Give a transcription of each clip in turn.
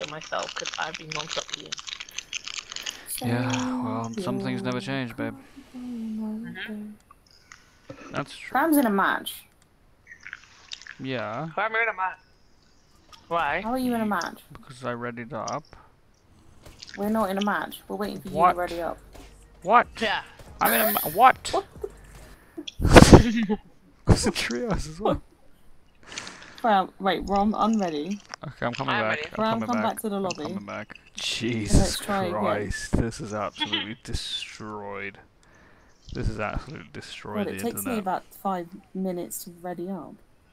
for myself because I've been non-stop eating. Yeah, well, some things never change, babe. That's true. Cram's in a match. Yeah. Why am I in a match? Why? How are you in a match? Because I readied up. We're not in a match. We're waiting for you What? to ready up. What? Yeah. I'm in a what? What? It's a trios as well. Wait, Rom, unready. Okay, I'm coming I'm back. ready. I'm Ram, coming come back. back to the I'm lobby. coming back. let's Jesus try again. Christ, this is absolutely destroyed. This is absolutely destroyed God, the it takes me internet. about 5 minutes to ready up.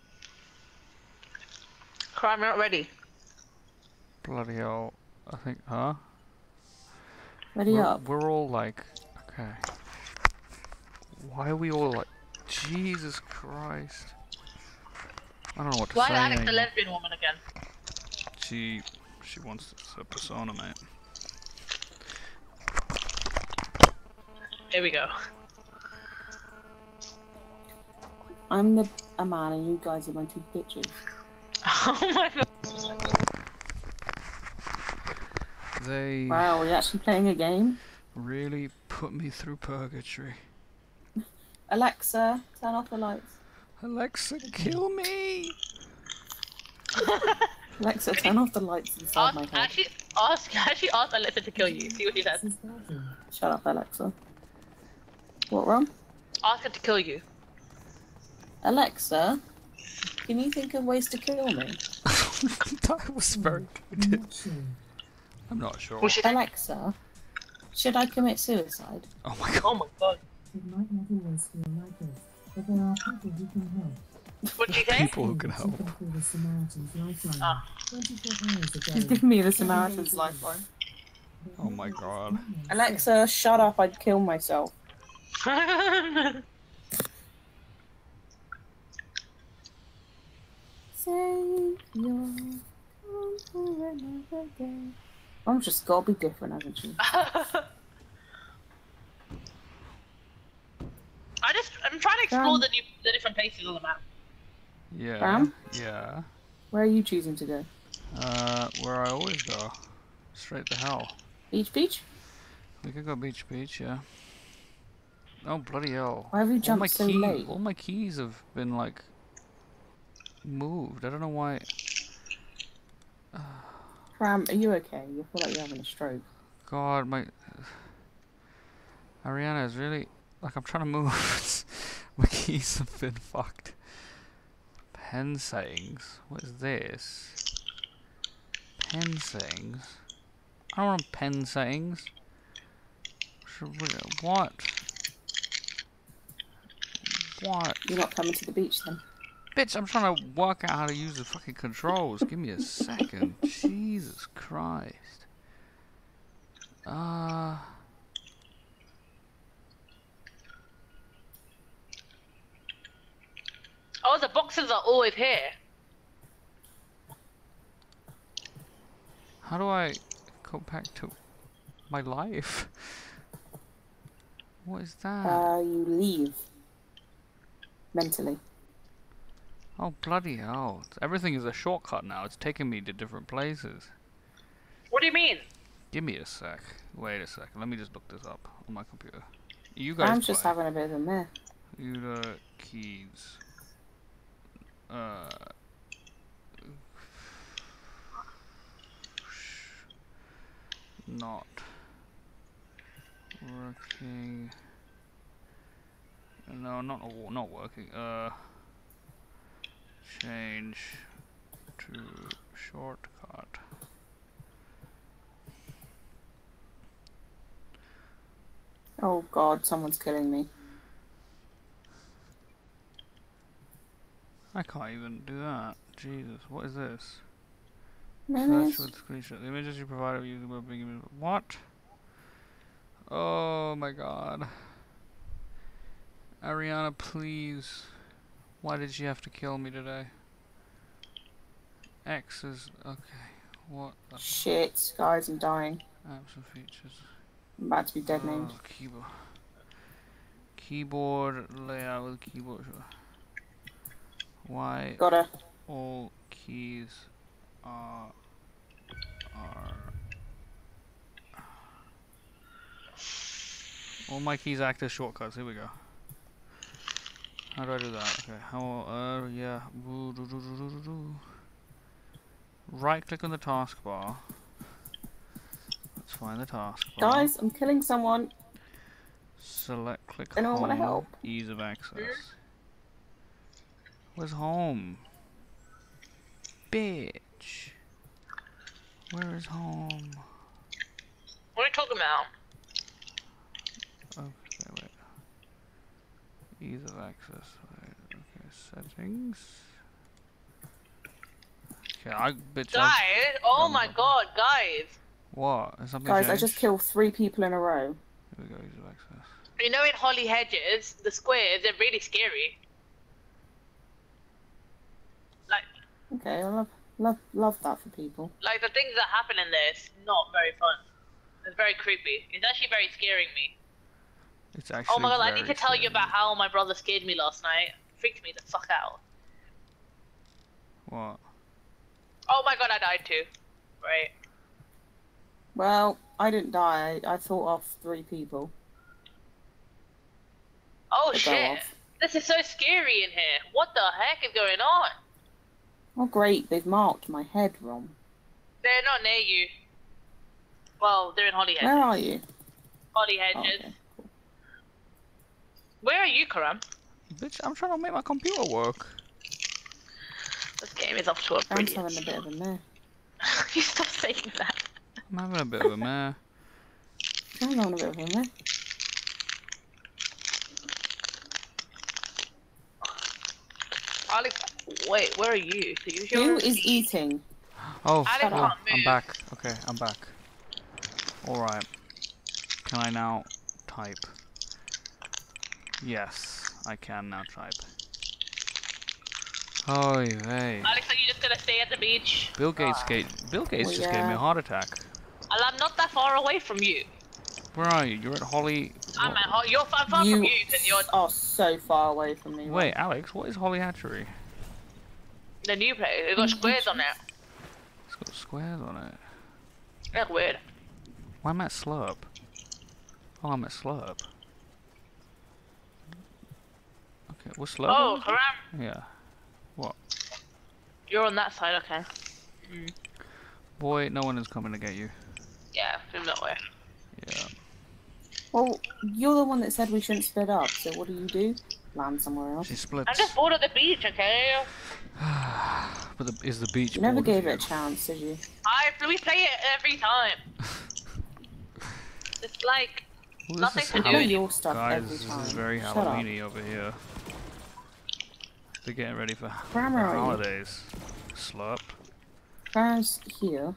I'm not ready. Bloody hell. I think, huh? Ready up. We're all like, okay. Why are we all like, Jesus Christ. I don't know what to Why say Alex the anymore. lesbian woman again? She wants a persona, mate. Here we go. I'm a man and you guys are my two bitches. Oh my god. They Wow, are we actually playing a game? really put me through purgatory. Alexa, turn off the lights. Alexa, kill me! Alexa, turn off the lights inside my head. Actually ask Alexa to kill you. See what she says. Shut up, Alexa. What, Rom? Ask her to kill you. Alexa, can you think of ways to kill me? That was very good. I'm not sure. Well, Alexa, should I commit suicide? Oh my god. Oh my god. It might not always feel like it, but there are people who can help. What did you say? People who can help. Taken through the Samaritan's lifeline. Ah. 24 hours ago. He's giving me the Samaritan's lifeline. Oh my god. Alexa, shut up, I'd kill myself. Save your for another day. Mom's just gotta be different, hasn't she? I'm trying to explore the different places on the map. Yeah. Ram? Yeah. Where are you choosing to go? Where I always go. Straight to hell. Beach Beach? We could go beach, yeah. Oh bloody hell. Why have you jumped so late? All my keys have been like moved. I don't know why. Ram, are you okay? You feel like you're having a stroke. God, my Ariana is really like I'm trying to move. My keys have been fucked. Pen settings. What is this? Pen settings. I don't want pen settings. What? What? You're not coming to the beach then? Bitch, I'm trying to work out how to use the fucking controls. Give me a second. Jesus Christ. Oh, the boxes are always here. How do I go back to my life? What is that? You leave. Mentally. Oh, bloody hell. Everything is a shortcut now. It's taking me to different places. What do you mean? Give me a sec. Wait a second. Let me just look this up on my computer. You guys I'm just play. having a bit of a meh. User keys. Not working. No, not working. Change to shortcut. Oh god, someone's killing me. I can't even do that. Jesus, what is this? Menace? Search with screenshot. The images you provide are using what? Oh my god. Ariana, please. Why did she have to kill me today? X is okay. What the Shit, guys, I'm dying. apps and features? I'm about to be dead named. Keyboard. Keyboard layout with keyboard. Why Got her. all keys are All my keys act as shortcuts. Here we go. How do I do that? Okay. How? Yeah. Right click on the taskbar. Let's find the taskbar. Guys, I'm killing someone. Select click Anyone want to home. help? Ease of access. Where's home? Bitch. Where is home? What are you talking about? Okay, wait. Ease of access. Wait, okay, settings. Okay, bitch. Guys, oh my done. god, guys. What? Has something Guys, changed? I just killed 3 people in a row. Here we go. Ease of access. You know, in Holly Hedges, the squares, they're really scary. Like, Okay, I love that for people. like the things that happen in there is not very fun. It's very creepy. It's actually very scaring me. It's actually. Oh my god, I need very to tell you scary. about how my brother scared me last night. Freaked me the fuck out. What? Oh my god, I died too. Right. Well, I didn't die. I fought off 3 people. Oh They go shit. off. This is so scary in here. What the heck is going on? Oh great, they've marked my head, Rom. They're not near you. Well, they're in Holly Hedges. Where are you? Holly Oh, Hedges. okay. Where are you, Karam? Bitch, I'm trying to make my computer work. This game is off to a I'm brilliant having a bit of a meh. You stop saying that. I'm having a bit of a meh. I'm having a bit of a meh. Alex, wait, where are you? So you Who is eating? Oh, Alex Shut can't up. move. I'm back. Okay, I'm back. Alright. Can I now type? Yes, I can now type. Oh, hey. Alex, are you just gonna stay at the beach? Bill Gates Bill Gates Well, just gave me yeah. a heart attack. And I'm not that far away from you. Where are you? You're at Holly. I'm far from You you because you're are so far away from me. Wait, Alex, what is Holly Hatchery? the new place. It's got squares on it. It's got squares on it. That's weird. Why am I at Slurp? Oh, I'm at Slurp. Okay, what's Slurp? Oh, on? Karam, Yeah. What? you're on that side, okay. Boy, no one is coming to get you. Yeah, seems that way. Yeah. Well, you're the one that said we shouldn't split up, so what do? Land somewhere else. She splits. I'm just bored of the beach, okay? But is the beach You never bored of gave you? it a chance, did you? We play it every time. It's like Well, nothing this is to do Play anymore. your stuff Guys, every this time. is very Shut up. Halloween-y over here. They're getting ready for Grammar, are you? holidays. Slurp. Where's here?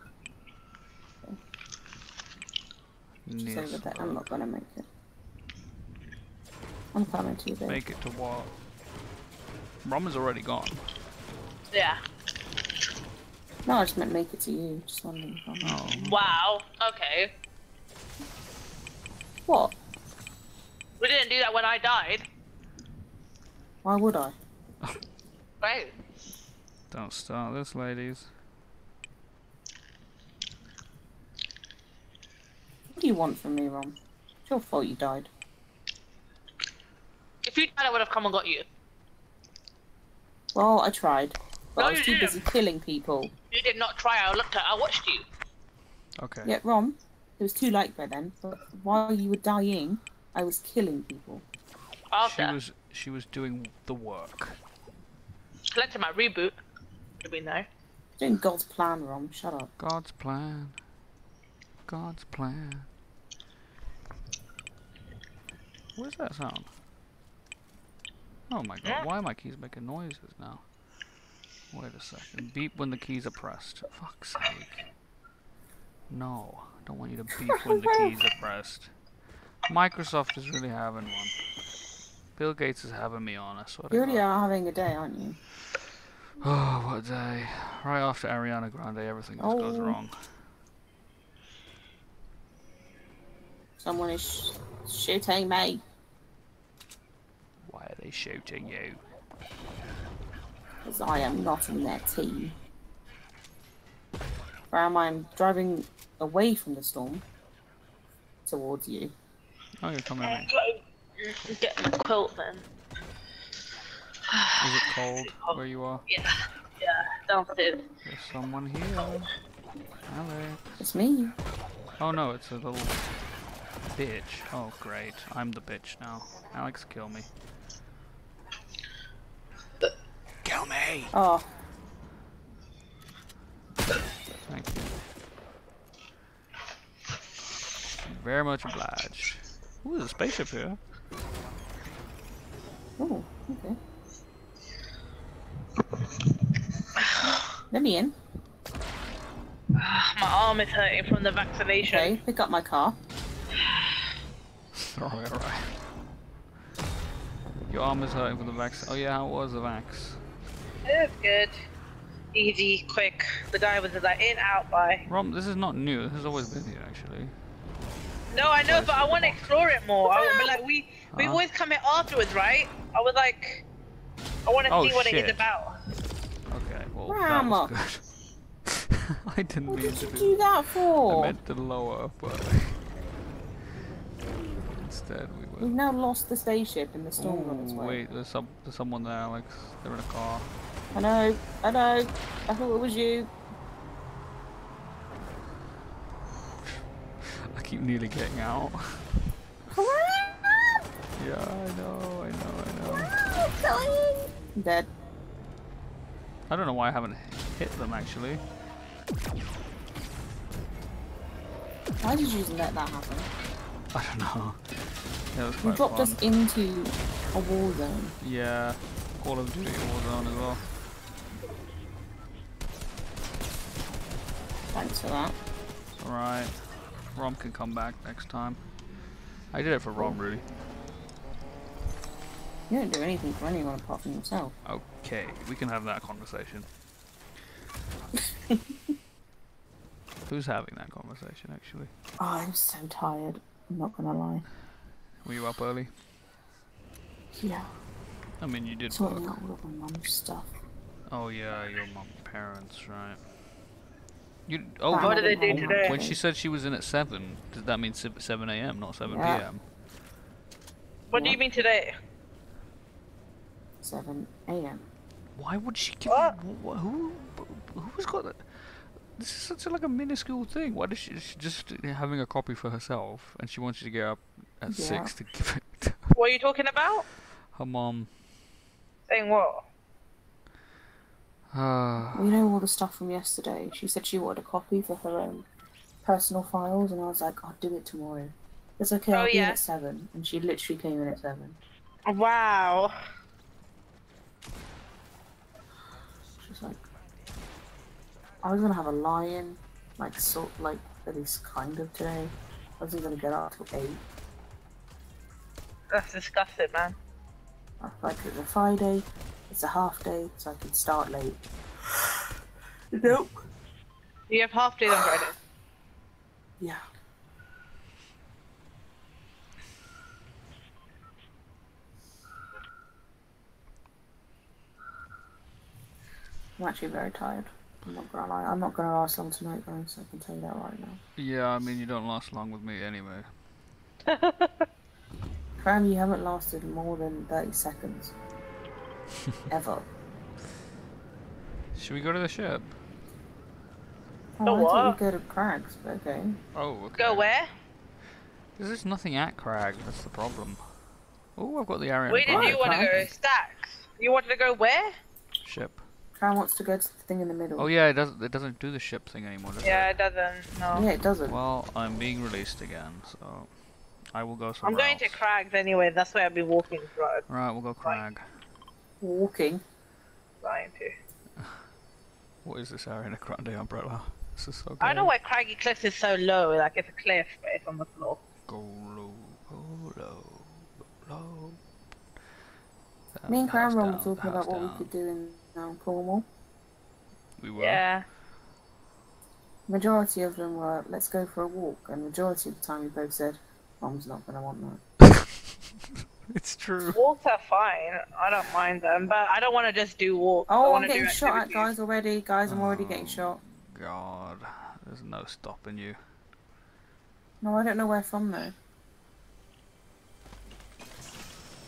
Just Near over there. I'm slurp. not gonna make it. I'm coming to you, babe. Make it to what? Rom is already gone. Yeah. No, I just meant make it to you. Just wondering. Oh. Wow. Okay. What? We didn't do that when I died. Why would I? Right. Don't start this, ladies. What do you want from me, Rom? It's your fault you died. If you died, I would have come and got you. Well, I tried. But No, I was you too didn't. busy killing people. You did not try. I watched you. Okay. Yeah, Rom, it was too late by then. But while you were dying, I was killing people. After. She was doing the work. Led to my reboot. Should we know? Doing God's plan, Rom. Shut up. God's plan. God's plan. What is that sound? Oh my god, Yeah. why are my keys making noises now? Wait a second. Beep when the keys are pressed. Fuck's sake. No, I don't want you to beep when the keys are pressed. Microsoft is really having one. Bill Gates is having me on, I swear to You already God. are having a day, aren't you? Oh, what a day. Right after Ariana Grande, everything just goes Oh. wrong. Someone is shooting me. Why are they shooting you? Because I am not in their team. Ram, I'm driving away from the storm. Towards you. Oh, you're coming at me. Get my quilt then. Is it cold where you are? Yeah, yeah, downstairs. There's someone here. Alex. It's me. Oh no, it's a little bitch. Oh great, I'm the bitch now. Alex, kill me. Kill me! Oh, Thank you. Very much obliged. Ooh, there's a spaceship here. oh, okay. Let me in. My arm is hurting from the vaccination. Okay, pick up my car. Alright, alright. Your arm is hurting from the vax. Oh yeah, how was the vax? It was good. Easy, quick. The guy was like in, out, by. Rom, this is not new. This has always been here, actually. No, I know, but I want to explore it more. We always come here afterwards, right? I was like, I want to Oh, see what it shit. is about. Okay, well, Rama. that was good. I didn't What mean did to you do. do that I for? meant to lower, but instead we We've were. now lost the spaceship in the storm on its Ooh, way. wait, there's someone there, Alex. They're in a car. I know, I know. I thought it was you. I keep nearly getting out. Hooray! Yeah, I know. I'm dead. I don't know why I haven't hit them actually. Why did you let that happen? I don't know. Yeah, it was You quite dropped fun. us into a war zone. Yeah, Call of Duty Warzone as well. Thanks for that. Alright. Rom can come back next time. I did it for Rom, really. You don't do anything for anyone apart from yourself. Okay, we can have that conversation. Who's having that conversation, actually? Oh, I'm so tired. I'm not gonna lie. Were you up early? Yeah. I mean, you did Sorting work. out all of my mum's stuff. Oh yeah, your mum, parents, right? You. Oh, What did they do today? When she said she was in at 7, did that mean 7 a.m., not 7 Yeah. p.m.? What do you mean today? 7 a.m. Why would she give? What? Who's got that? This is such a minuscule thing. Why does she's just having a copy for herself, and she wants you to get up at 6 to give it to What are you talking about? her mom? Saying what? You know all the stuff from yesterday? She said she wanted a copy for her own personal files, and I was like, I'll do it tomorrow. It's okay, Oh, I'll be in yeah. at 7. And she literally came in at 7. Wow. She's like, I was gonna have a lie-in, like, at least kind of today. I wasn't gonna get up till 8. That's disgusting, man. I was like, it's a Friday, it's a half day, so I can start late. Nope. You have half days on Friday. Yeah. I'm actually very tired. I'm not gonna lie. I'm not gonna last long tonight, guys. I can tell you that right now. Yeah, I mean, you don't last long with me anyway. Cram, you haven't lasted more than 30 seconds. Ever. Should we go to the ship? Oh, The I thought what? we'd go to Crags, but okay. Oh, okay. Go where? There's nothing at Crag, that's the problem. Oh, I've got the Ariana Where did Grande you want to go? Stacks. You wanted to go where? ship. Cram wants to go to the thing in the middle. Oh yeah, it doesn't do the ship thing anymore, does Yeah, it? it doesn't. No. Yeah, it doesn't. Well, I'm being released again, so I will go I'm somewhere going else. to Crags anyway. That's where I'll be walking throughout. Right, we'll go Crag. Walking. Trying to. What is this Ariana Grande umbrella? This is so good. I don't know why Craggy Cliffs is so low. Like it's a cliff, but it's on the floor. Go low, go low, go low. Me and Cram Down, were talking down, about what we down. could do in Cornwall. We were. Yeah. Majority of them were, let's go for a walk, and majority of the time we both said, Mom's not gonna want that. It's true. Walks are fine. I don't mind them, but I don't want to just do walks. I Oh, I'm want to getting do shot at, activities. guys, already. Guys, I'm already getting Oh. shot. God, there's no stopping you. No, I don't know where from, though.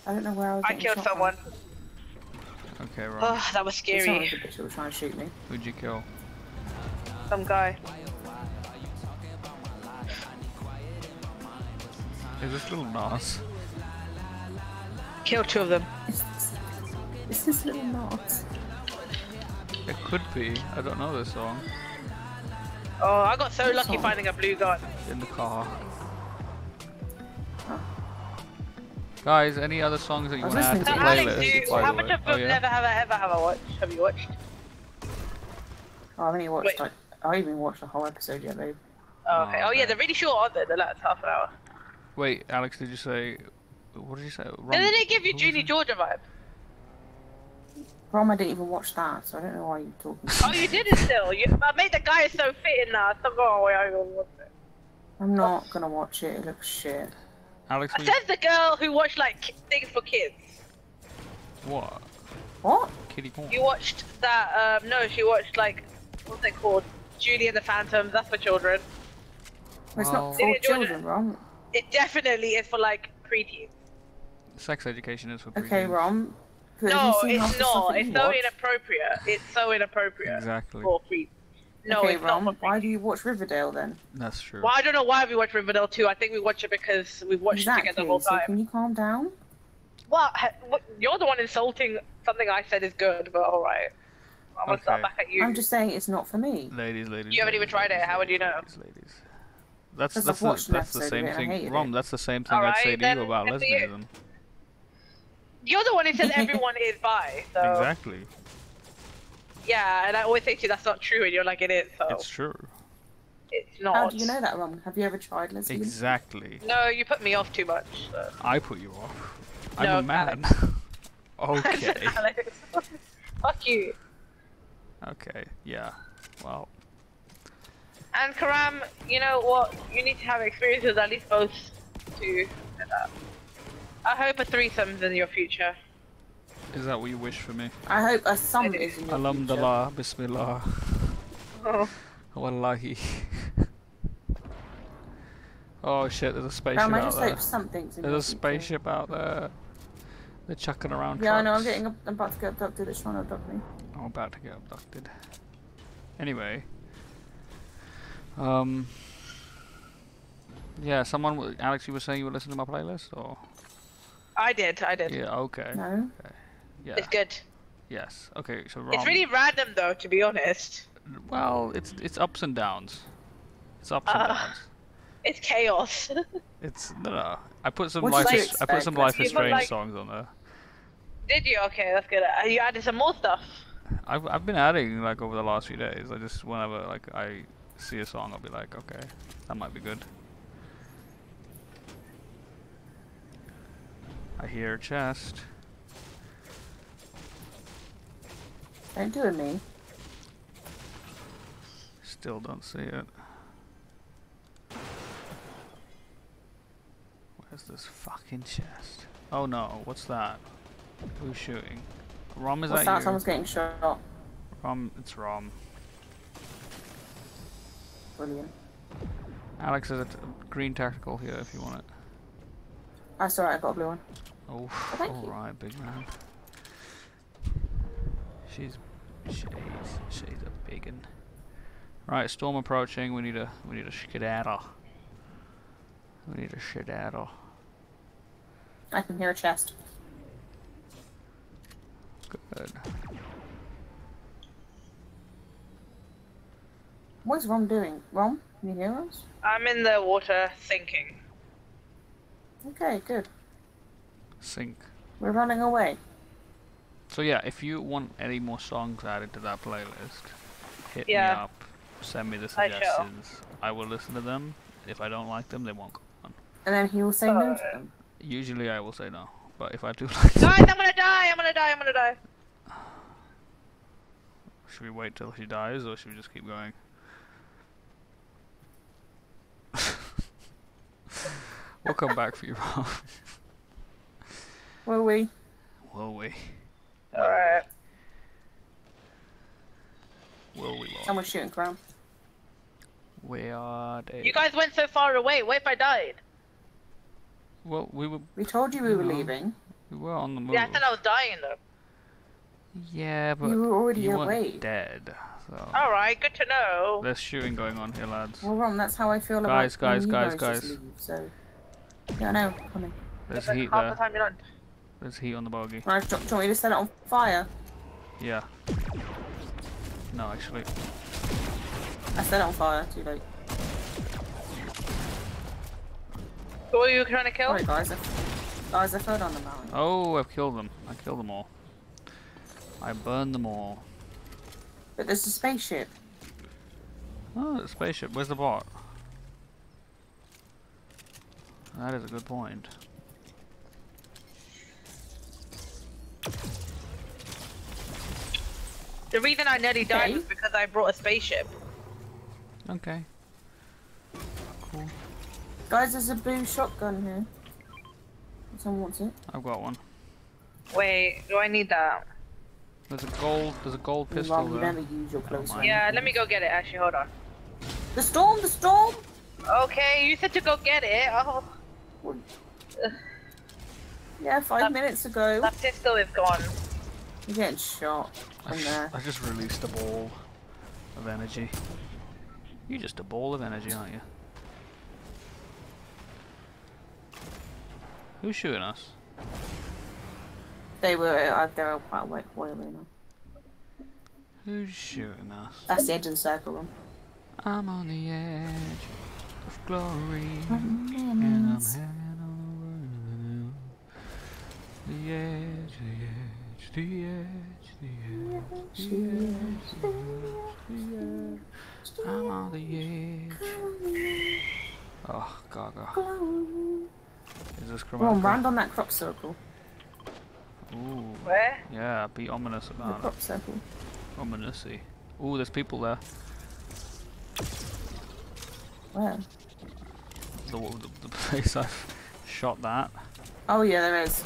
I don't know where I was. I getting killed shot someone. From. Okay, Ron. Oh, that was Someone scary. was a bitch who was trying to shoot me. Who'd you kill? Some guy. Is this little Nas? Killed 2 of them. Is this little Knots? It could be. I don't know this song. Oh, I got so What lucky song? finding a blue gun. In the car. Oh. Guys, any other songs that you I was want to add to listening the So to playlist? Alex, by how the much way? of Oh, them yeah? never have I watched? Have you watched? Oh, I've only watched Wait. like I haven't even watched the whole episode yet, babe. Oh, okay. Oh, Oh yeah, okay. they're really short, aren't they? They're like half an hour. Wait, Alex, did you say... What did you say? And then they give you who was Junie it? Georgia vibe. Rom, I didn't even watch that, so I don't know why you're talking. Oh, you did it still. I made the guy so fit in now. Stop going away. I don't want it. I'm not gonna watch it. It looks shit. Alex, I said the girl who watched like things for kids. what? What? Kitty corn? You watched that? No, she watched like what's it called? Julie and the Phantoms. That's for children. It's Well- not Did for you do it? children, Rom. It definitely is for like preteens. Sex education is for Okay, preteens. Rom. But have No, you seen half it's the stuff not. that It's you so watch? inappropriate. It's so inappropriate Exactly. for preteens. No, Okay, it's not Rom. for Why preteens. do you watch Riverdale then? That's true. Well, I don't know why we watch Riverdale 2. I think we watch it because we've watched it together the whole So time. can you calm down? Well, you're the one insulting something I said is good, but alright. I'm gonna start Okay. back at you. I'm just saying it's not for me. Ladies. You haven't even tried it, how would you know? Ladies. That's Because that's I've watched the, an that's the episode same of it and I thing. hated Rom, it. that's the same thing I'd Alright, say to then you about good for you. lesbianism. You're the one who says everyone is bi, so... Exactly. Yeah, and I always say to you that's not true, and you're like, it is, so... It's true. It's not. How do you know that, Rom? Have you ever tried lesbian? Exactly. No, you put me off too much, so... I put you off. I'm No, a man. Okay. Alex. Fuck you. Okay. Yeah. Well. And Karam, you know what? You need to have experiences at least both to... I hope a threesome's in your future. Is that what you wish for me? I hope a son is in your future. Alhamdulillah, Bismillah, Oh. Wallahi. Oh shit, there's a spaceship Rom, I out just there. hope something's in There's your a future. spaceship out there. They're chucking around Yeah, I know. trucks. I'm about to get abducted. It's trying to abduct me. I'm about to get abducted. Anyway. Yeah, Alex, you were saying you were listening to my playlist, or? I did. Yeah, okay. No. Yeah. It's good. Yes. Okay, so Rom. It's really random though, to be honest. Well, it's ups and downs. It's ups and downs. It's chaos. It's no. I put some What life. did you I put some expect? Life is You put, Strange like- songs on there. Did you? Okay, that's good. You added some more stuff. I've been adding like over the last few days. I just whenever like I see a song, I'll be like, okay, that might be good. I hear a chest. Don't do it, me. Still don't see it. Where's this fucking chest? Oh no, what's that? Who's shooting? Rom, is What's that that? you? Someone's getting shot. Rom, it's Rom. Brilliant. Alex, there's a green tactical here if you want it. That's alright. I got a blue one. Oh, thank you. alright, big man. She's a biggin. Right, storm approaching. We need a skedaddle. We need a skedaddle. I can hear a chest. Good. What's Rom doing? Rom, can you hear us? I'm in the water thinking. Okay, good. Sync. We're running away. So yeah, if you want any more songs added to that playlist, hit me Yeah. up. Send me the I shall. suggestions. I will listen to them. If I don't like them, they won't go on. And then he will say no to them. Usually I will say no, but if I do like them, Guys, I'm gonna die! I'm gonna die! I'm gonna die! should we wait till she dies or should we just keep going? We'll come back for you, Rob. Will we? Will we? Alright. Will we, Lord? Someone's shooting Crown. We are dead. You guys went so far away. What if I died? Well, we were. We told you we were No. leaving. We were on the move. Yeah, I thought I was dying though. Yeah, but You were already you away. weren't dead. So. Alright, good to know. There's shooting going on here, lads. Well, Ron, that's how I feel Guys, about when you guys. just leave, so... Yeah, I know, coming. There's It's like heat half there. the time you don't. There's heat on the bogey. Right, do you want me to set it on fire? Yeah. No, actually. I set it on fire, too late. Who are you trying to kill? Sorry, guys, I fell on the mountain. Oh, I've killed them. I killed them all. I burned them all. But there's a spaceship. Oh, the spaceship. Where's the bot? That is a good point. The reason I nearly died Okay. was because I brought a spaceship. Okay. Cool. Guys, there's a blue shotgun here. Someone wants it. I've got one. Wait, do I need that? There's a gold pistol Ron, you there. never use your close mind. range Yeah, let weapons. me go get it. Actually, hold on. The storm! The storm! Okay, you said to go get it. Oh, Yeah, 5 minutes ago. that pistol is gone. You're getting shot from there. I just released a ball of energy. You're just a ball of energy, aren't you? Who's shooting us? They were quite way away now. Who's shooting us? That's the edge of the circle, Ron. I'm on the edge of glory, and I'm hanging on the edge, the edge, the edge, the edge, the edge, the edge. I'm on the edge. Oh, Gaga. Is this Ron, chromatic? round on that crop circle. Ooh. Where? Yeah, be ominous The about it. crop circle. Ominousy. Ooh, there's people there. Where? The place I've shot that. Oh yeah, there is.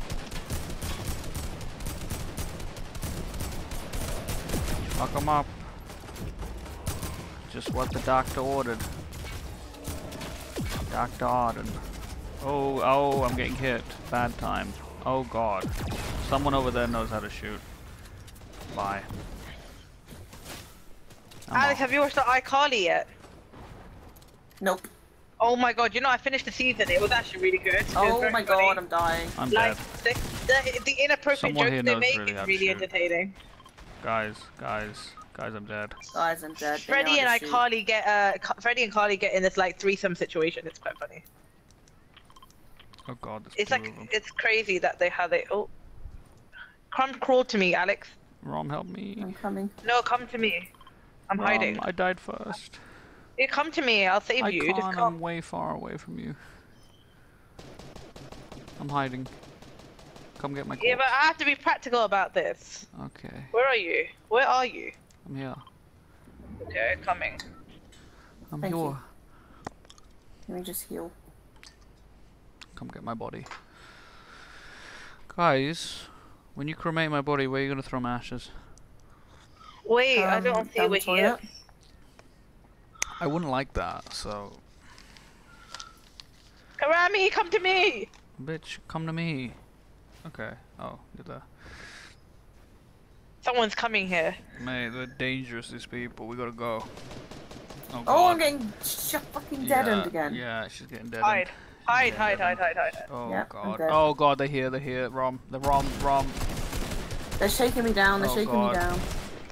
Fuck 'em up. Just what the doctor ordered. Dr. Arden. Oh, I'm getting hit. Bad time. Oh god. Someone over there knows how to shoot. Bye. I'm Alex, off. have you watched the iCarly yet? Nope. Oh my god, you know I finished the season. It was actually really good. It was Oh very my funny. god, I'm dying. I'm Like dead. the inappropriate Someone here jokes they knows make really how is to really shoot. entertaining. Guys, I'm dead. Guys, I'm dead. They Freddie know and how to shoot. iCarly get Freddie and Carly get in this like threesome situation. It's quite funny. Oh god, there's It's two like of them. it's crazy that they have it. Oh, Crumb crawled to me, Alex. Rom, help me. I'm coming. No, come to me. I'm Rom, hiding. I died first. You come to me. I'll save I you. can't, Just I'm come. way far away from you. I'm hiding. Come get my corpse. Yeah, but I have to be practical about this. Okay, Where are you? Where are you? I'm here. Okay, coming. I'm Thank here. you. Let me just heal. Come get my body. Guys, when you cremate my body, where are you going to throw my ashes? Wait, I don't see down we're the here. toilet. I wouldn't like that, so... Karami, come to me! Bitch, come to me. Okay. Oh, you're there. Someone's coming here. Mate, they're dangerous, these people. We gotta go. Oh, Oh, I'm God. getting fucking deadened again. Yeah, she's getting dead. Hide. Hide, Yeah, hide, Devin. hide, hide, hide. Oh, Yeah, I'm God. dead. Oh, God, they're here. Rom. The Rom. They're shaking me down. They're Oh, shaking God. me down.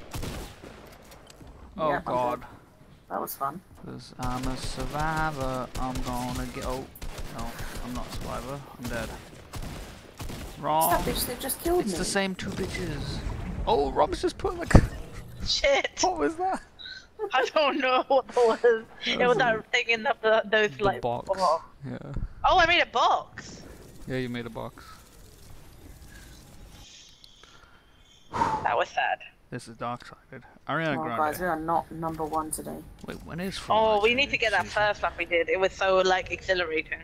Oh, Yeah, I'm God. dead. That was fun. 'Cause I'm a survivor. I'm gonna get... Oh, no. I'm not a survivor. I'm dead. What's Rom. that bitch that just killed It's me? the same two bitches. Oh, Rob's just put like... Shit! What was that? I don't know what that was. It was that thing in those The like. box. Oh. Yeah. Oh, I made a box! Yeah, you made a box. That was sad. This is dark-sided. Ariana Oh, Grande. guys, we are not number one today. Wait, when is Oh, Fortnite we need to get that season? first like we did. It was so like exhilarating.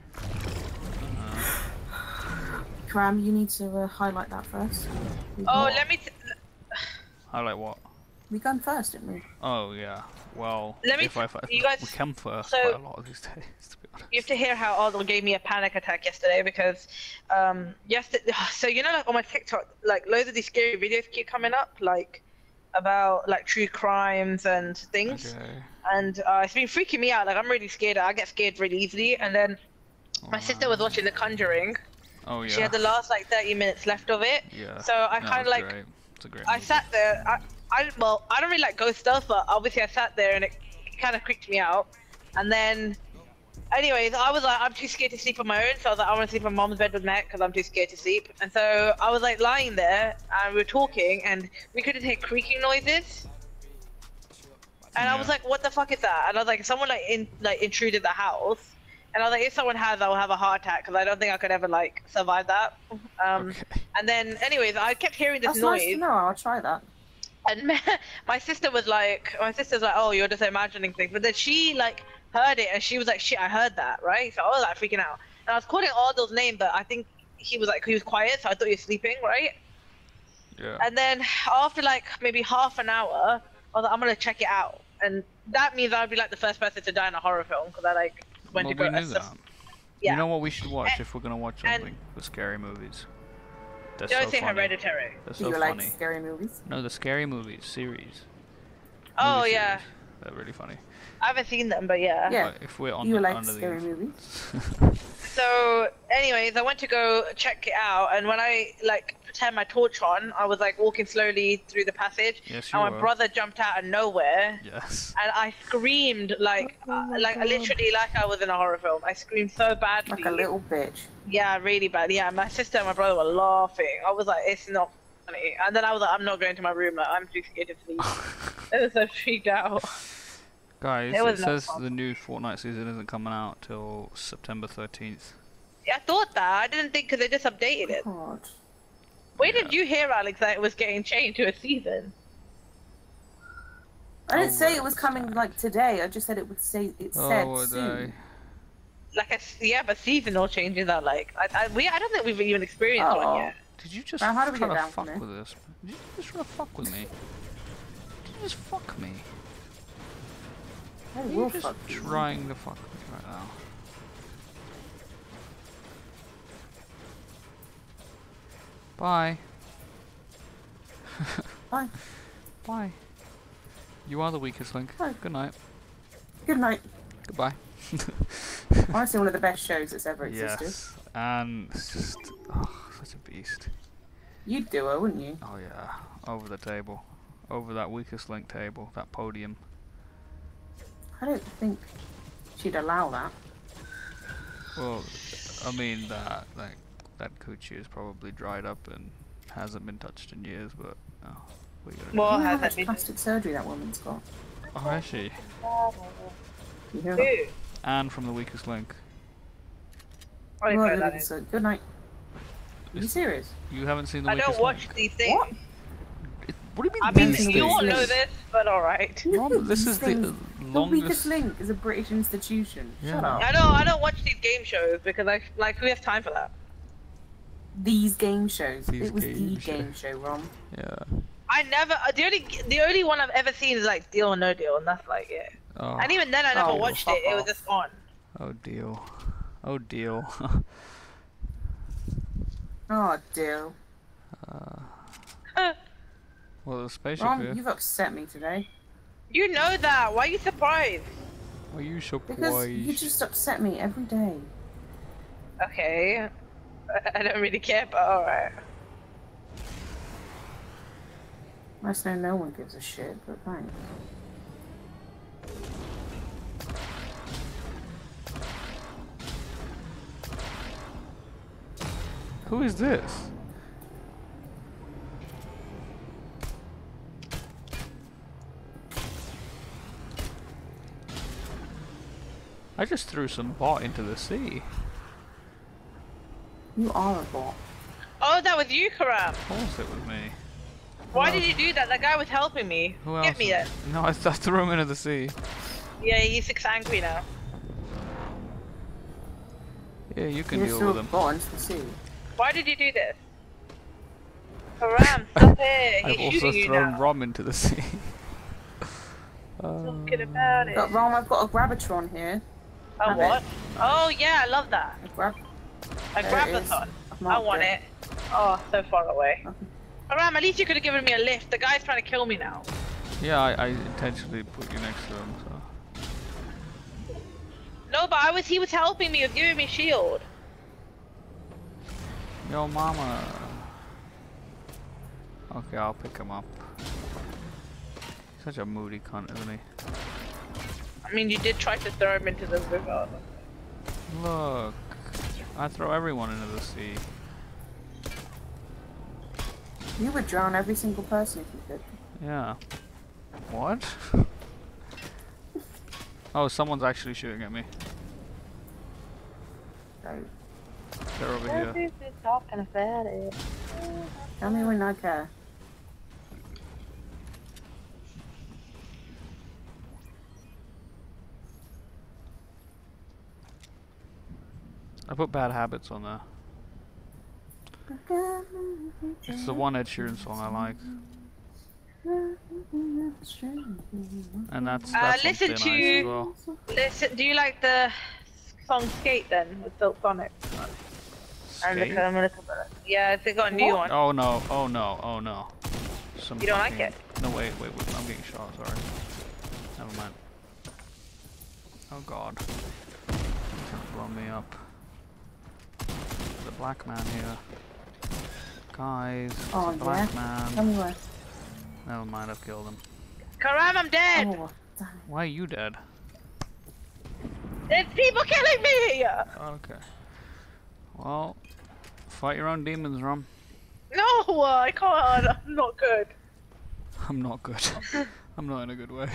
Cram, you need to highlight that first. Oh, let me. Highlight what? We gone first, didn't we? Oh yeah. Well, Let me if I you guys- we come first so- quite a lot these days, to be honest. You have to hear how Ardell gave me a panic attack yesterday because, yesterday, so you know, like on my TikTok, like loads of these scary videos keep coming up, like about like true crimes and things, Okay. and it's been freaking me out. Like I'm really scared. I get scared really easily, and then my sister was watching The Conjuring. Oh yeah. She had the last like 30 minutes left of it. Yeah. So I That kind of was like, great. It's a great I movie. sat there. Well, I don't really like ghost stuff, but obviously I sat there and it kind of creeped me out. And then, anyways, I was like, I'm too scared to sleep on my own, so I was like, I want to sleep on mom's bed with Matt because I'm too scared to sleep. And so I was like lying there and we were talking and we couldn't hear creaking noises. And I was Yeah. like, what the fuck is that? And I was like, someone intruded the house. And I was like, if someone has, I will have a heart attack because I don't think I could ever like survive that. Okay. And then, anyways, I kept hearing this That's noise. nice to know. I'll try that. And my sister's like, oh, you're just imagining things. But then she like heard it and she was like, shit, I heard that, right? So I was like freaking out. And I was calling Ardell's name, but I think he was quiet, so I thought he was sleeping, right? Yeah. And then after like maybe half an hour, I was like, I'm gonna check it out. And that means I'd be like the first person to die in a horror film because I like went Well, to go. we knew that. Yeah. You know what we should watch if we're gonna watch something with scary movies? They're so Don't say funny. Hereditary. They're Do so you funny. like scary movies? No, the scary movies series. Oh Movie yeah, series. They're really funny. I haven't seen them, but yeah. Yeah. Like, if we're on You like under scary these. movies? So, anyways, I went to go check it out, and when I like turned my torch on, I was like walking slowly through the passage, Yes, you and my were. brother jumped out of nowhere, Yes. and I screamed like literally like I was in a horror film. I screamed so badly. Like a little bitch. Yeah, really bad. Yeah, my sister and my brother were laughing. I was like, it's not funny. And then I was like, I'm not going to my room. Like, I'm too scared to sleep. I was so freaked out. Guys, It it was not says fun. the new Fortnite season isn't coming out till September 13th. Yeah, I thought that. I didn't think because they just updated it. God. Where did you hear, Alex, that it was getting changed to a season? I didn't Oh, say it was right. coming like today. I just said it would say it said Oh, soon. Like but seasonal changes are like I don't think we've even experienced one Oh. yet. Did you just Now, how do we try get to down from fuck there? with us? Did you just try to fuck with me? Did you just fuck me? I Are will you just fuck you. trying to fuck me right now? Bye. Bye. Bye. You are the weakest link. Bye. Good night. Good night. Goodbye. Honestly, one of the best shows that's ever existed. Yes. And it's just such a beast. You'd do it, wouldn't you? Oh yeah. Over the table. Over that weakest link table. That podium. I don't think she'd allow that. Well, I mean that that coochie is probably dried up and hasn't been touched in years, but we gotta. Well, You know how has much that been? plastic surgery that woman's got? Oh, is she? You hear that? Who? And from the weakest link. I don't know Right, that Lucas, is. good night. Are you Is- serious? You haven't seen the I weakest don't watch link? these things. What? What do you mean? I mean, these you all things? know this, but alright. Rom, this is the The weakest longest. link is a British institution. Shut Yeah. up. I don't watch these game shows because who has time for that? These game shows. These It was game the game show, Rom. Yeah. I never the only one I've ever seen is like Deal or No Deal, and that's like it. Oh. And even then, I never Oh, watched fuck it. It was off. just on. Oh deal. Oh deal. Oh, dear. Well, the spaceship Rom, here. you've upset me today. You know that. Why are you surprised? Are you Because you surprised? just upset me every day. Okay. I don't really care, but alright. I just know no one gives a shit, but thanks. Who is this? I just threw some bot into the sea. You are a bot. Oh, that was you, Karam. Of course it was me. Why did you do that? That guy was helping me. Who else? Get me then. No, I threw him into the sea. Yeah, he's 6 angry now. Yeah, you can You're deal still with a him. bot into the sea. Why did you do this? Karam, stop it. I've He's also shooting you thrown now. Rom into the sea. Talking about it. But Rom, I've got a Grabatron here. Oh, Have what? it. Oh, yeah, I love that. A grab. A There it is. grabathon. I've I marked want it. Oh, so far away. Okay. Aram, at least you could have given me a lift. The guy's trying to kill me now. Yeah, I intentionally put you next to him, so. No, but he was helping me. He was giving me shield. Yo, mama. Okay, I'll pick him up. Such a moody cunt, isn't he? I mean, you did try to throw him into the river. Look, I throw everyone into the sea. You would drown every single person if you could. Yeah. What? Oh, someone's actually shooting at me. Right. They're over here. Talking about it. Tell me when I care. I put Bad Habits on there. It's the one Ed Sheeran song I like. And that's on listen Thin to- Ice as well. Listen, do you like the song Skate then with Silk Sonic? And Skate? yeah, they got a new one. Oh no, oh no, oh no. Some You don't like fucking- it? No, wait, I'm getting shot, sorry. Never mind. Oh god. He's gonna blow me up. There's a black man here. Guys, it's Oh, a black yeah? Tell man. me where. Never mind, I've killed him. Karam, I'm dead! Oh, damn it. Why are you dead? There's people killing me! Okay. Well, fight your own demons, Rom. No, I can't. I'm not good. I'm not good. I'm not in a good way.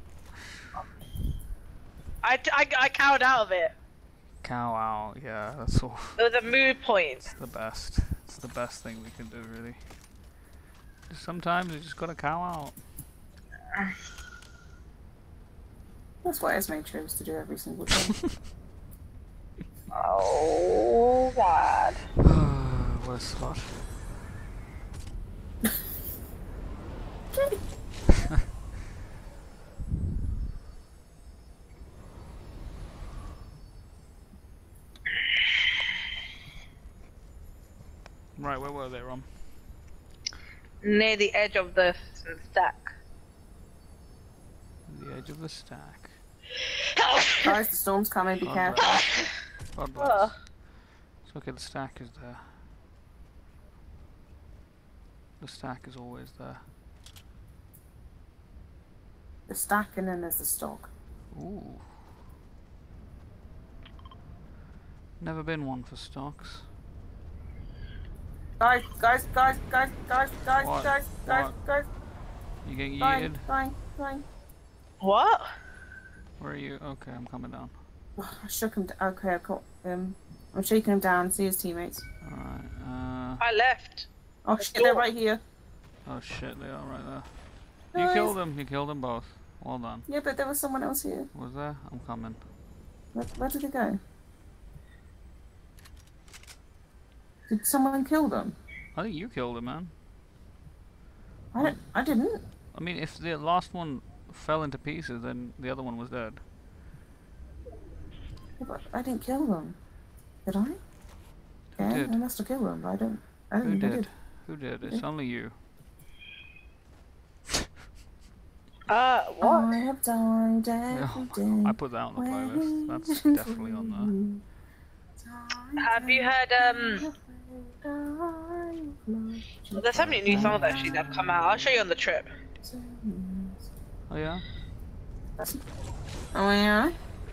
I cowed out of it. Cow out, yeah, that's all. It was a mood point. It's the best. It's the best thing we can do, really. Sometimes you just gotta cow out. That's what Esme chose to do every single day. Oh, God. What a spot. Right, where were they, Rom? Near the edge of the stack. The edge of the stack. Guys, the storm's coming, be God careful. bless. God bless. Oh. It's okay, the stack is there. The stack is always there. The stack and then there's the stock. Ooh. Never been one for stocks. Guys! What? Guys! You getting Dying, yeeted? dying. What? Where are you? Okay, I'm coming down. I shook him. Okay, I caught him. I'm shaking him down. See his teammates. Alright, I left. Oh shit, they're right here. oh shit, they are right there. You Guys. killed them both. Well done. Yeah, but there was someone else here. Was there? I'm coming. Where did they go? Did someone kill them? I think you killed him, man. I didn't. I mean, if the last one fell into pieces, then the other one was dead. Yeah, but I didn't kill them. Did I? Yeah, did? I must have killed them, but I don't Who think I did? did. Who did? It's only you. What? I have died every day. I put that on the playlist. That's definitely on Have you heard, there's so many new songs actually that have come out. I'll show you on the trip. there. Oh yeah? Oh yeah?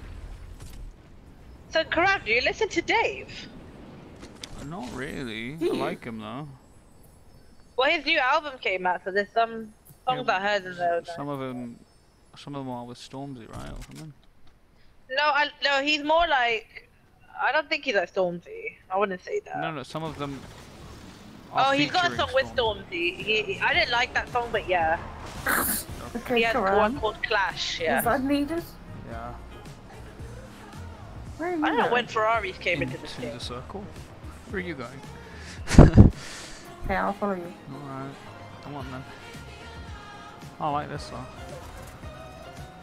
So, Karam, do you listen to Dave? Not really. Do I you? like him though. Well, his new album came out, so there's some songs Yeah, I heard in there. Some of them are with Stormzy, right, or something? No, he's more like, I don't think he's like Stormzy. I wouldn't say that. No, some of them. Are Oh, he's got a featuring song with Stormzy. I didn't like that song, but yeah. Okay, He has one Karan. called Clash, Is yeah. that needed? Yeah. Where are you I don't know going? when Ferraris came into this Into game. the circle. Where are you going? Okay, I'll follow you. Alright. Come on then. I like this song.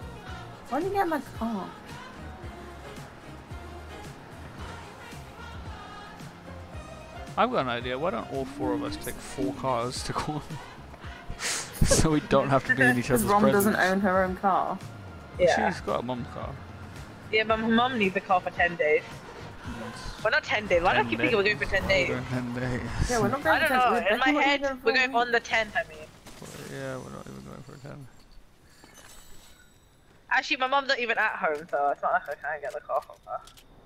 Why did you get in my car? I've got an idea. Why don't all four of us take 4 cars to Cornwall? So we don't have to be in each Because other's Rom presence. doesn't own her own car. Yeah. She's got a mum's car. Yeah, but my mum needs a car for 10 days. Well, not 10 days. Why do I keep thinking we're going for 10 days? 10 days. Yeah, we're not going I to don't know. take- In my head, we're going on the 10th, I mean. Yeah, we're not even going for 10. Actually, my mum's not even at home, so it's not like I can get the car from her.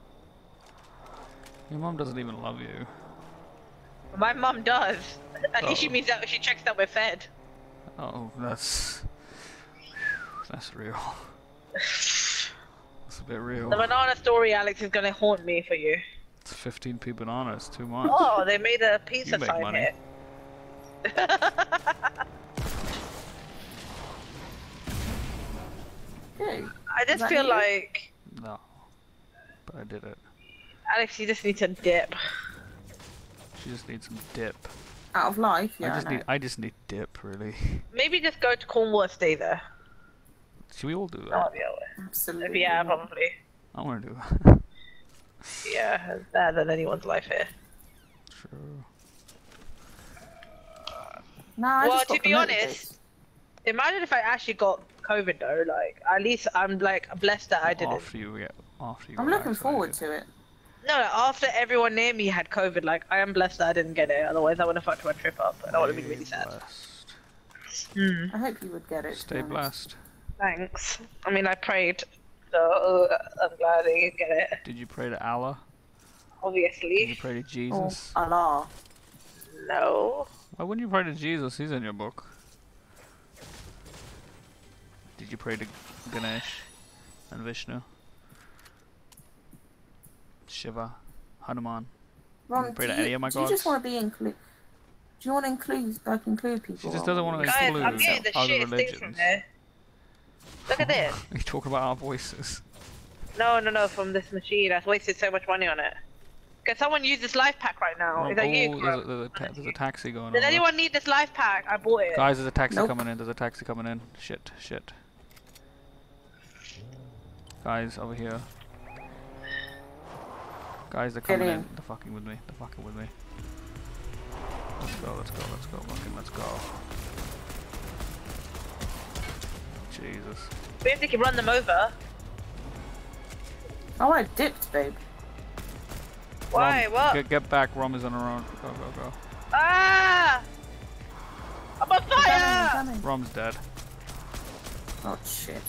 Your mum doesn't even love you. My mum does. At least she Oh. means that she checks that we're fed. Oh, that's real. That's a bit real. The banana story, Alex, is gonna haunt me for you. It's 15p bananas, too much. Oh, they made a pizza You make sign money. here. Okay. I just that feel you? like, No, but I did it. Alex, you just need to dip. She just needs some dip. Out of life, yeah. I just need dip, really. Maybe just go to Cornwall and stay there. Should we all do That that? might be our way. Absolutely. Yeah, not. probably. I want to do that. Yeah, it's better than anyone's life here. True. Nah, I Well, just got to be promoted, honest, imagine if I actually got COVID though. Like, at least I'm like blessed that I didn't. After you I'm got looking forward vaccinated. to it. No, like, after everyone near me had COVID, like I am blessed that I didn't get it. Otherwise, I would have fucked my trip up, and I would have been really sad. Blessed. I hope you would get it. to Stay be honest. blessed. Thanks. I mean, I prayed, so I'm glad I didn't get it. Did you pray to Allah? Did you Obviously, pray to Oh, Jesus? Allah. no. Why wouldn't you pray to Jesus? He's in your book. Did you pray to Ganesh and Vishnu? Shiva, Hanuman. Ron, pray do to any of my you just gods? want to be include? Do you want to include people? She just doesn't want to Guys, I'm include getting the other shit things from religions. here. Look at this. You talk about our voices. No, from this machine. I've wasted so much money on it. Can someone use this life pack right now? Is that you, Crow? There's a taxi going Does on. anyone need this life pack? I bought it. Guys, there's a taxi Nope. coming in. There's a taxi coming in. Shit. Guys, over here. Guys, they're coming Get in. in. They're fucking with me. Let's go. Fucking let's go. Jesus. We have to run them over. Oh, I dipped, babe. Why? Rom, What? Get back. Rom is on her own. Go. Ah! I'm on fire! I'm coming. Rom's dead. Oh shit.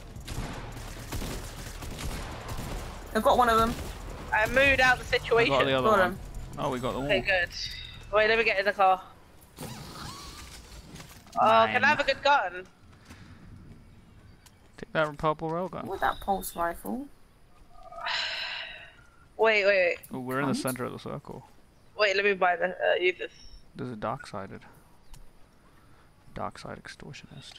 I've got one of them. I moved out the I situation. got the other Got one. him. Oh, we got the Okay, one. good. Wait, let me get in the car. Oh, can I have a good gun? Take that purple railgun. With that pulse rifle. Wait. Oh, we're in the Cunt. center of the circle. Wait, let me buy the, use this. There's a dark side extortionist.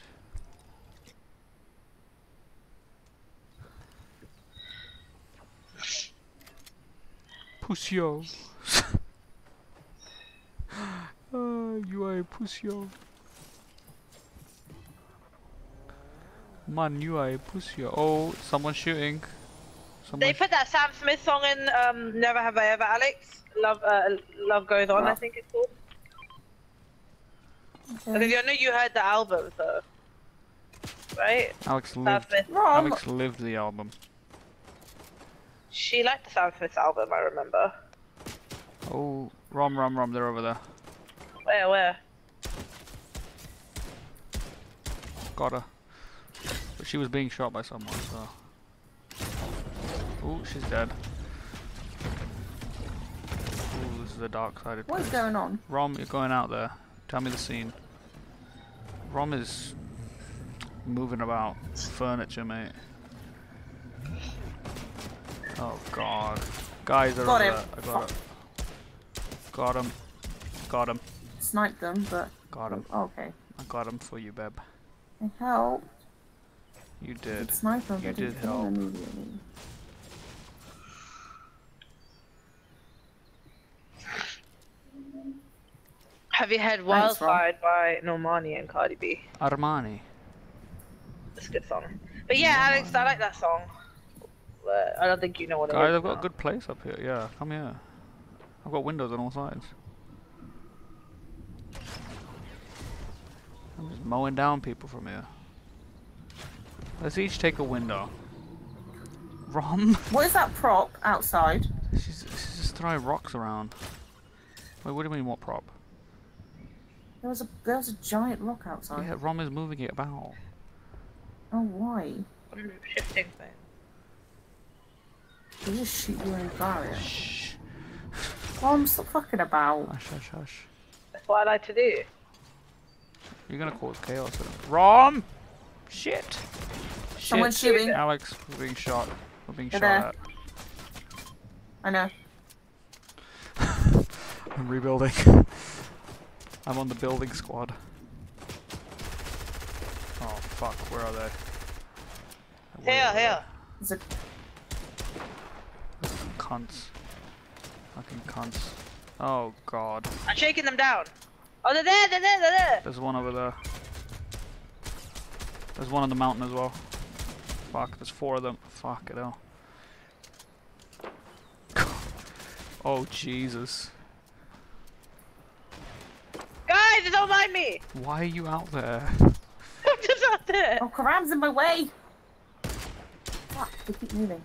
Pussyo. You are a pussyo. Man, you are a pussyo. Oh, someone's shooting. They put that Sam Smith song in, Never Have I Ever, Alex. Love Goes On, I think it's called. Because I know you heard the album, so. Right? Alex Sam lived. Smith. Rom, Alex lived the album. She liked the Sam Smith album, I remember. Oh, Rom, they're over there. Where? Got her. But she was being shot by someone, so. Oh, she's dead. Oh, this is a dark sided what is place. going on? Rom, you're going out there. Tell me the scene. Rom is moving about furniture, mate. Oh god. Guys are Got over him. there. I got it. Got him. Sniped them, but Got him. okay. I got him for you, Beb. I helped. You did. Sniper, You but did it killed help. immediately. Have you heard Thanks, Ron. Wildfire by Normani and Cardi B? Armani. It's a good song. But yeah, Alex, I like that song. But I don't think you know what it Guys, is. I've got a good place up here. Yeah, come here. I've got windows on all sides. I'm just mowing down people from here. Let's each take a window. Rom? What is that prop outside? She's just throwing rocks around. Wait, what do you mean, what prop? There was a giant rock outside. Yeah, Rom is moving it about. Oh, why? Shifting thing. You just shoot your own barrier. Shh. Mom, stop fucking about. Hush, hush, hush. That's what I like to do. You're gonna cause chaos. Rom! Shit! Someone's Shit. shooting. Alex, we're being shot. We're being They're shot there. I know. at. I'm rebuilding. I'm on the building squad. Oh fuck, where are they? Here. There's a Cunts. Fucking cunts. Oh god. I'm shaking them down. Oh, they're there. There's one over there. There's one on the mountain as well. Fuck, there's 4 of them. Fuck it hell. Oh Jesus. Guys, don't mind me. Why are you out there? I'm just out there. Oh, Karam's in my way! Fuck, they keep moving.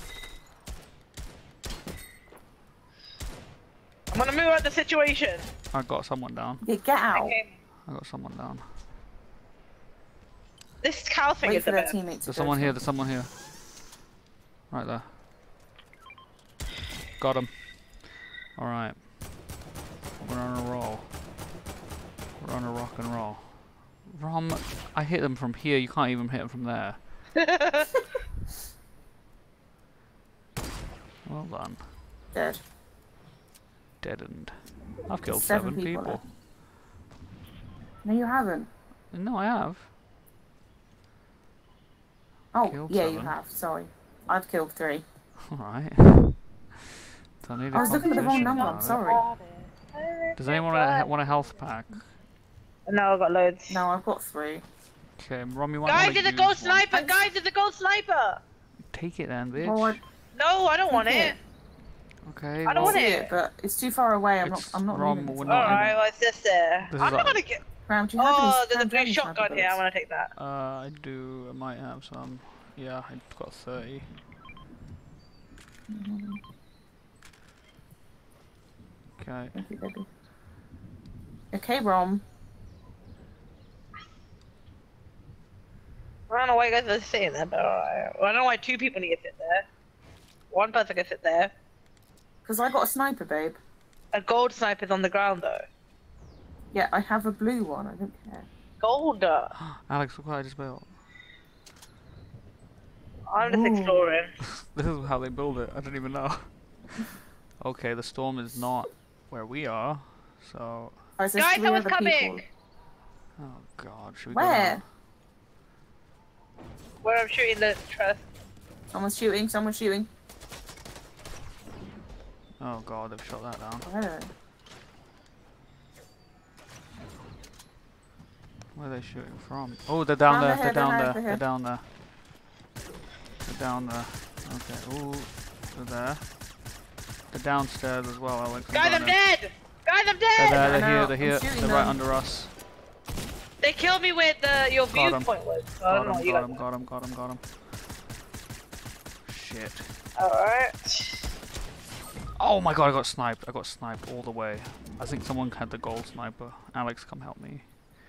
I'm gonna move out the situation. I got someone down. Yeah, get out. Okay. I got someone down. This cow thing Wait is for the their best. teammates to There's go someone to here, them. there's someone here. Right there. Got him. Alright. We're on a roll. We're on a rock and roll. Rom, I hit them from here, you can't even hit them from there. Well done. Dead. Deadened. I've killed 7 7 people people. left. No, you haven't. No, I have. Oh, Killed yeah, you 7. have. Sorry. I've killed 3. Alright. Don't need a I was looking at the wrong competition number, I'm about it. sorry. Does anyone want a health pack? No, I've got loads. No, I've got 3. Okay, Rom, you might Guys, wanna there's a use gold one. sniper! Guys, there's a gold sniper! Take it then, bitch. Oh, I No, I don't want Okay. it. Okay. I don't well, want see it. it, but it's too far away. It's I'm not wrong, moving it. we're not Alright, well, it's just there. This I'm is not our- gonna get. Ram, do you have Oh, any there's a Ram, blue any shotgun here. I sniper wanna take that. I do. I might have some. Yeah, I've got 30. bullets? Okay. Thank you, baby. Okay, Rom. I don't know why you guys are saying that, but alright. Well, I don't know why 2 people need to sit there. 1 person can sit there. Because I got a sniper, babe. A gold sniper's on the ground though. Yeah, I have a blue one. I don't care. Gold. Alex, look what I just built. I'm just Ooh. exploring. This is how they build it. I don't even know. Okay, the storm is not where we are, so. Oh, so there's Guys, 3 someone's other coming! people. Oh god, should we go Where? down? Where I'm shooting the trust. Someone's shooting. Someone's shooting. Oh god, they've shot that down. Where? Where are they shooting from? Oh, they're down there. They're down there. they're They're down there. They're down there. Okay. Ooh, they're there. They're downstairs as well, Alex. Guys, I'm going in. dead! Guys, I'm They're dead! there. I They're here. know, They're I'm here. shooting They're right them. under us. They killed me with your Got 'em. viewpoint was. So I don't know what you Got guys him. Got him. Got him. Got him. Shit. Alright. Oh my god, I got sniped. I got sniped all the way. I think someone had the gold sniper. Alex, come help me.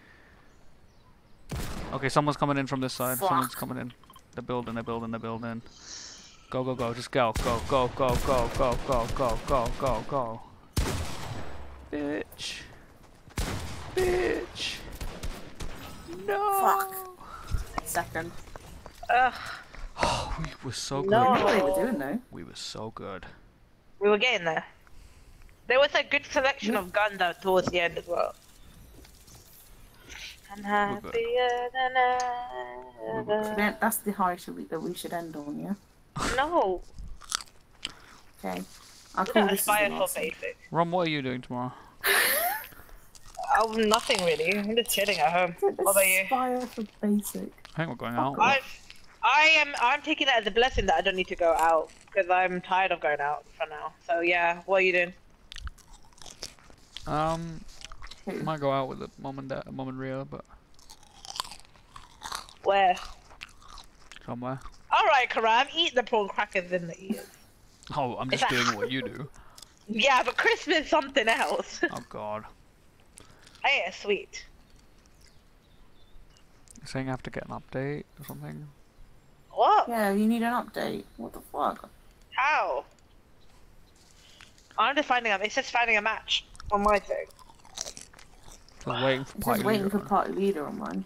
Okay, someone's coming in from this side. Fuck. Someone's coming in. They're building, they're building, they're building. Go, go, go. Just go. Go, go, go, go, go, go, go, go, go, go. Bitch. Bitch. No. Fuck. Second. Ugh. Oh, we were so good. No. I don't know what they were doing though. We were so good. We were getting there. There was a good selection of guns out towards the end as well. I'm happier than ever. That's the high that we should end on, yeah? No. Okay. I'll We call don't this aspire as the for last one. basic. Ron, what are you doing tomorrow? Oh, nothing really. I'm just chilling at home. Don't What about you? aspire for basic. I think we're going out. I'm taking that as a blessing that I don't need to go out because I'm tired of going out for now. So yeah, what are you doing? Might go out with the mom and dad, mom and Ria, but Where? somewhere. All right, Karam, eat the prawn crackers in the ears. Oh, I'm just doing what you do. Yeah, but Christmas is something else. Oh God. Hey, it's sweet. You're saying I have to get an update or something? What? Yeah, you need an update. What the fuck? How? I'm just finding a. It says finding a match on my thing. Just waiting for I'm party just waiting leader for on. party leader on mine.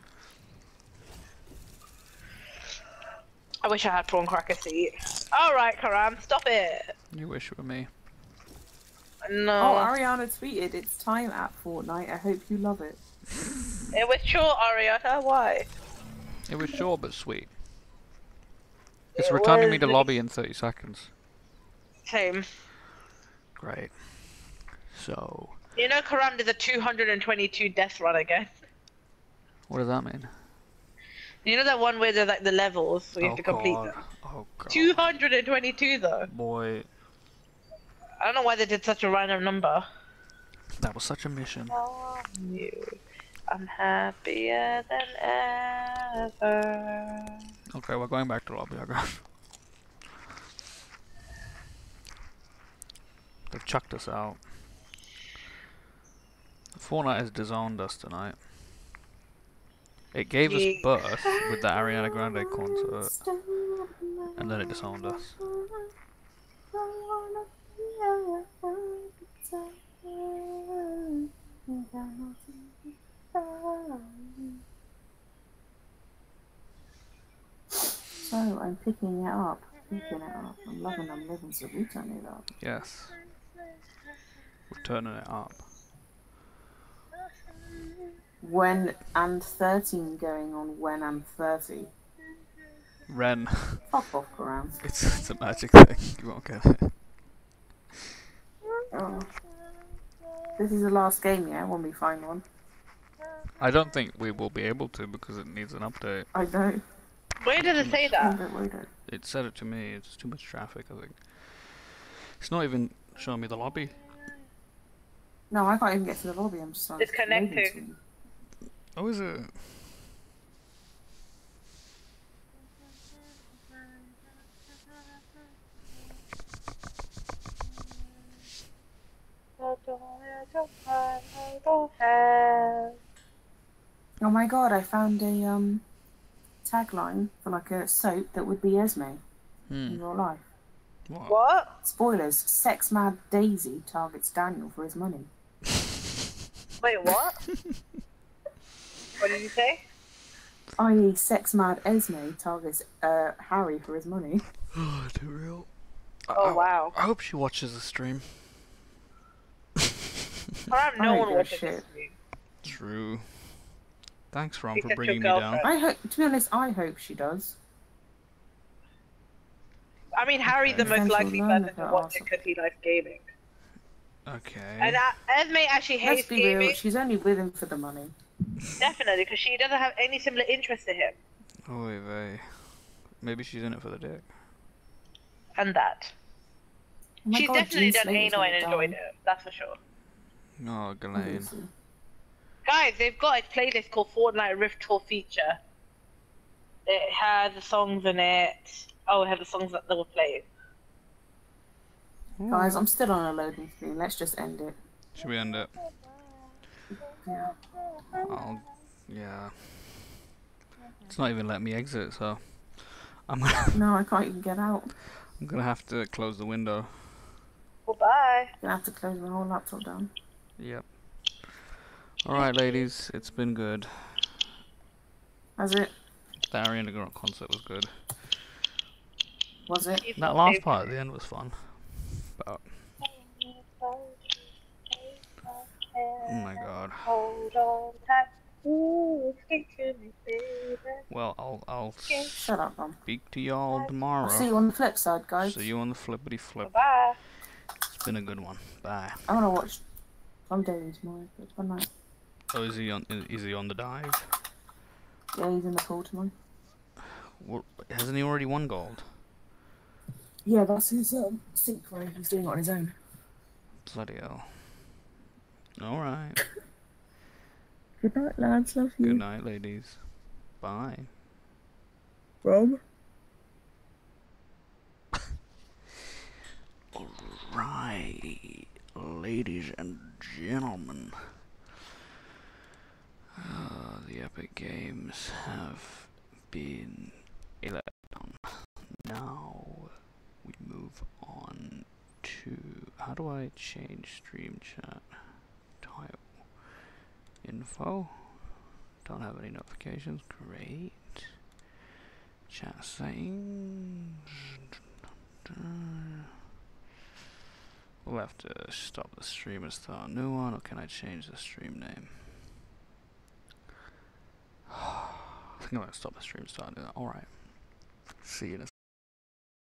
I wish I had prawn crackers to eat. All right, Karam, stop it. You wish it were me. No. Oh, Ariana tweeted, "It's time at Fortnite. I hope you love it." It was short, Ariana. Why? It was short but sweet. It's It returning me was to lobby in 30 seconds. Same. Great. So, You know, Karam did a 222 death run again. what does that mean? You know that one where there's like the levels, so you have to complete God. them. Oh God. 222 though. Boy, I don't know why they did such a random number. that was such a mission. I'm happier than ever. Okay, we're going back to lobby, I guess. They've chucked us out. Fortnite has disowned us tonight. It gave us birth with the Ariana Grande concert, and then it disowned us. So I'm picking it up. I'm loving them living, so we turn it up. Yes. We're turning it up. When and 13 going on when I'm 30. Ren. Fuck off, Karam. It's a magic thing. You won't get it. Oh. This is the last game, yeah, when we find one. I don't think we will be able to because it needs an update. I know. Where does it say I that? don't worry, don't. It said it to me. It's too much traffic, I think. It's not even showing me the lobby. No, I can't even get to the lobby. I'm just like, It's connected. loading screen. Oh, is it? Oh my god, I found a tagline for like a soap that would be Esme in real life. What? What? Spoilers, sex mad Daisy targets Daniel for his money. Wait, what? What did you say? I.e. sex mad Esme targets Harry for his money. Oh, too real. Oh, wow. I hope she watches the stream. Karam, no I don't one give a watches shit. this stream. True. Thanks, Ron, for Except bringing me your down. girlfriend. To be honest, I hope she does. I mean, Harry's the most Essential likely learner person to for watch us. it because he likes gaming. Okay. And Esme actually Let's hates be gaming, real, she's only with him for the money. definitely, because she doesn't have any similar interest to him. Oy vey. Maybe she's in it for the dick. And that. Oh my She's God, definitely Jean done Slater's anal and gonna enjoyed die. it, that's for sure. Oh, Ghislaine. Obviously. Guys, they've got a playlist called Fortnite Rift Tour Feature. It has the songs in it. Oh, it has the songs that they were playing. Guys, I'm still on a loading screen. Let's just end it. Should we end it? Yeah. Yeah. It's not even letting me exit, so I'm gonna, No, I can't even get out. I'm gonna have to close the window. Goodbye. Gonna have to close my whole laptop down. Yep. Alright, ladies, it's been good. Has it? The Ariana Grande concert was good. Was it? That last part at the end was fun. But, oh my god. Hold on tight. Ooh, stick to me, baby. Well, I'll Shut up, Mum. speak to y'all tomorrow. I'll see you on the flip side, guys. See you on the flippity flip. Bye. It's been a good one. Bye. I wanna watch some days tomorrow, but one night. Oh, is he on the dive? Yeah, he's in the pool tomorrow. Well, hasn't he already won gold? Yeah, that's his sync ray. He's doing it on his own. Bloody hell. Alright. Good night, lads. Love you. Good night, ladies. Bye. Rob. Alright, ladies and gentlemen. The Epic Games have been elected on. Now we move on to, how do I change stream chat title? Info. Don't have any notifications. Great. Chat settings. We'll have to stop the stream and start a new one, or can I change the stream name? I think I'm gonna stop the stream and start a new one. Alright. See you in a